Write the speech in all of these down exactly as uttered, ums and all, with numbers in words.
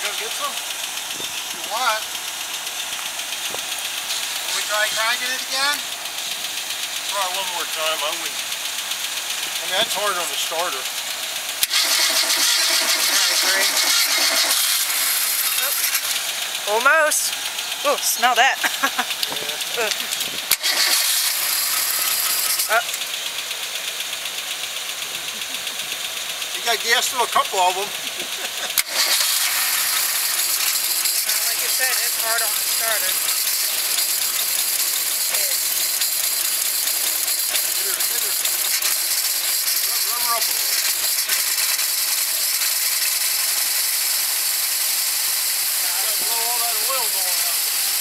go get some? If you want. Will we try cranking it again? Try one more time. I wouldn't. I mean, that's hard on the starter. I agree. Oh. Almost. Oh, smell that. Yeah. uh. You got gas to a couple of them. Like you said, it's hard on the starter. Hit her, hit her. Rub her up a little. Gotta blow all that oil going out.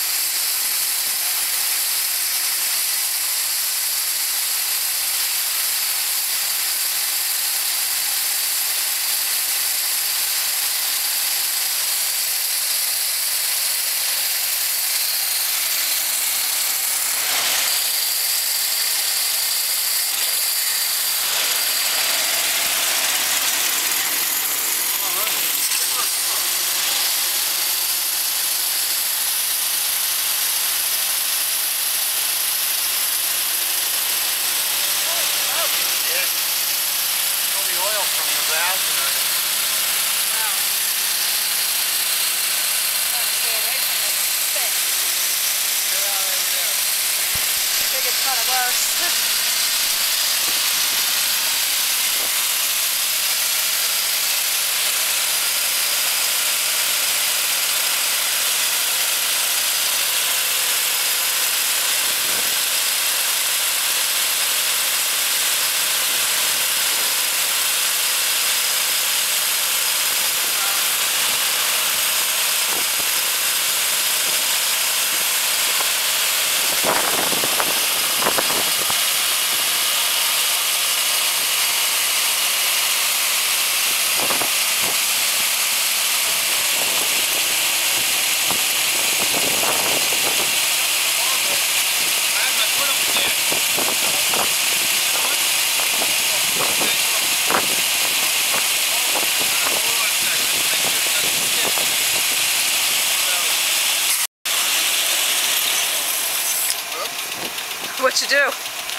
What you do?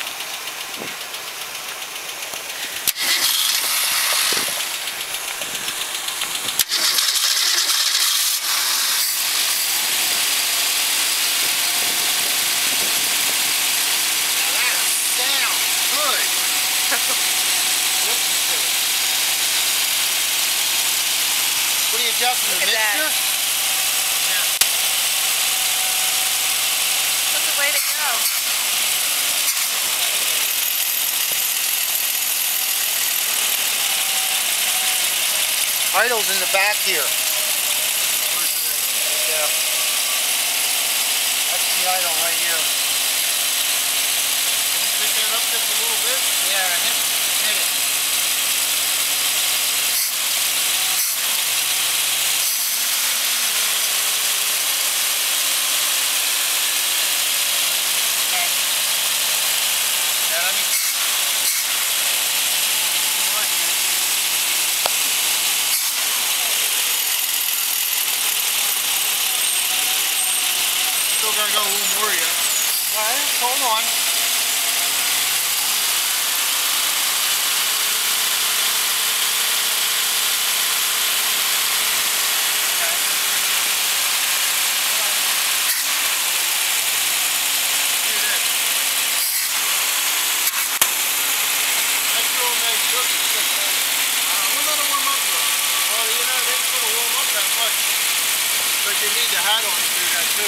What are you adjusting, the mixture? That. Yeah. That's the way to go. Idle's in the back here. Where's it at? Yeah. That's the idle right here. Can you pick that up just a little bit? Yeah, hit, hit it. Okay. Yeah, let me... Still gotta go a little more yet. Alright, hold on. But you need the hat on to do that too.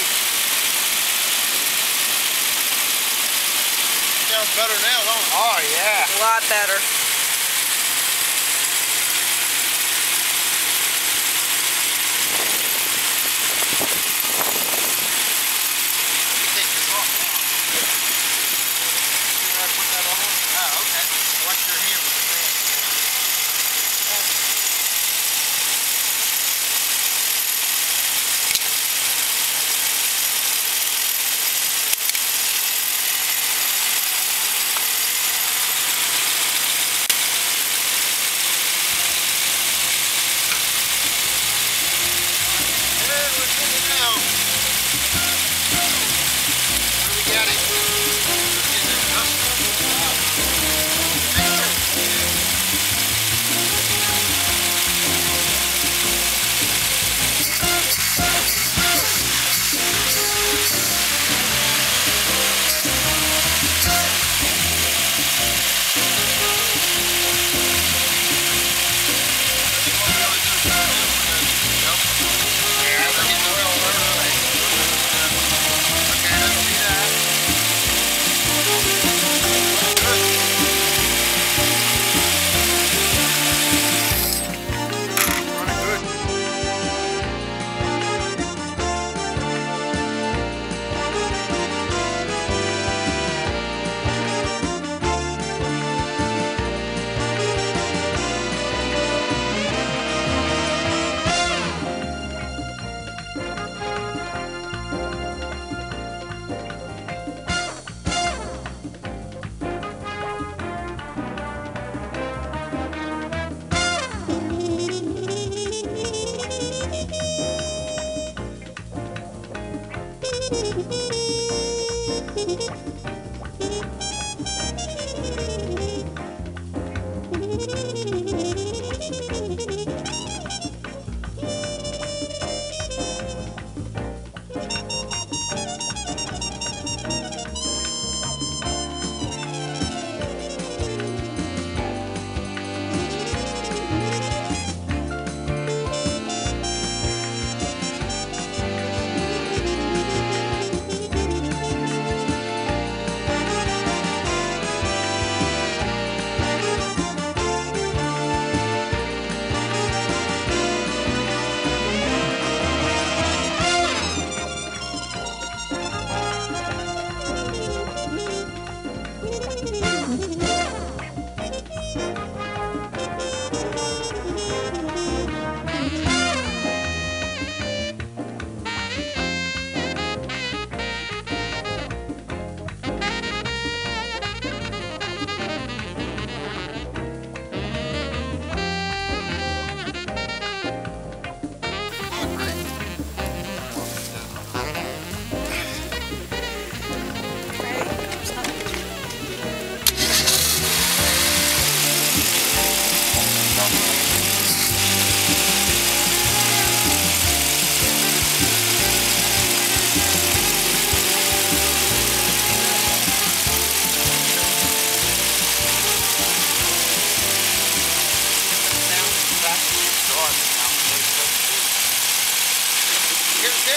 Sounds better now, don't it? Oh, yeah. A lot better. Let me take this off now. Can I put that on? Oh, okay. Wash your hand with the fan.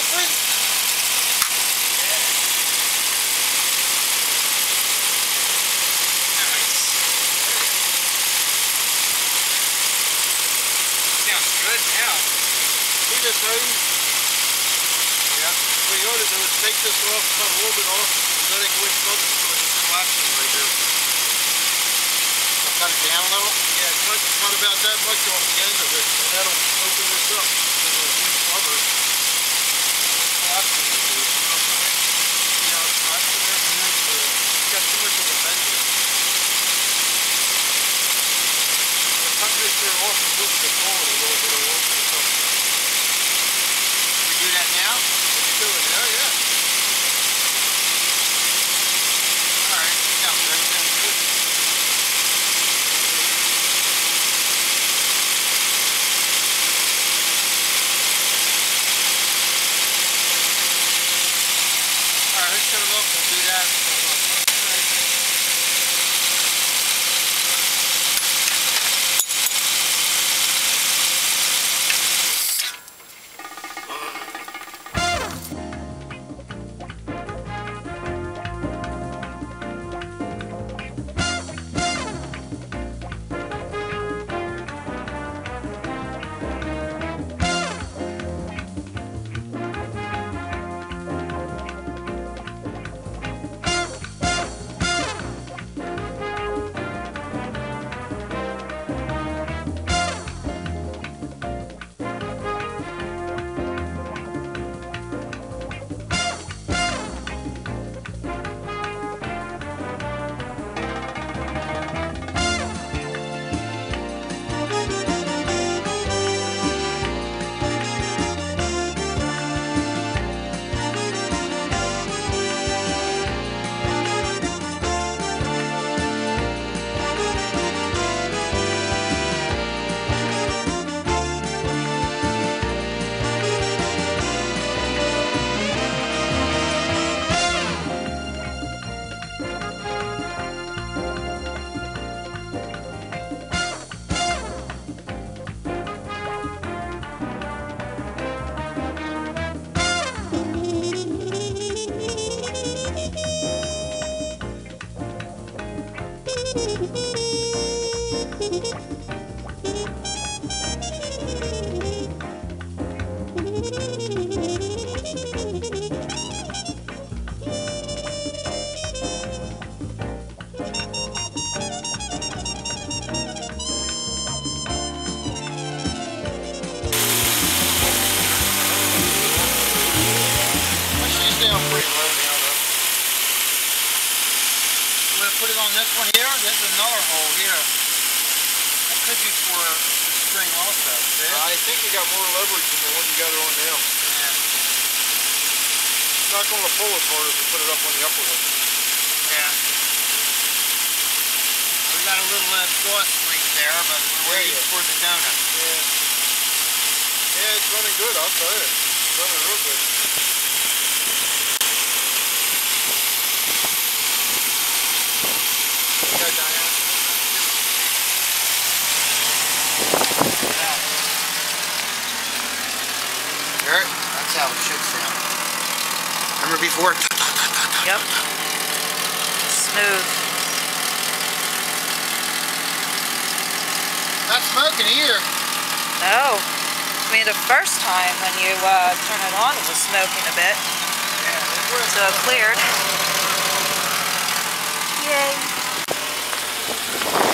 different? Sounds good now. See this hose? Yeah. What you ought to do is take this off, cut a little bit off, and let it go in front of the lapsing right here. I'll cut it down a little. Yeah, cut, cut about that much off the end of it, and that'll open this up. So it'll be covered. Lapsing right here. Yeah, lapsing there. It's got too much of a bend in it. Cut this here off and move the forward a little bit. It'll open this up. We do that now? We can do it now, yeah. Alright, sounds good. Sounds good. Alright, let's shut it off. We'll do that. Put it on this one here. There's another hole here. That could be for the spring also. See? I think you got more leverage than the one you got it on now. Yeah. It's not going to pull as hard as you put it up on the upper one. Yeah. We got a little exhaust leak there, but we're Yeah, waiting yeah. for the donut. Yeah. Yeah, it's running good, I'll tell you. It's running real good. Yeah, Diana. Hear it? That's how it should sound. Remember before? Yep. Smooth. Not smoking here. No. I mean, the first time when you uh, turn it on, it was smoking a bit. Yeah, it So it cleared. Yay.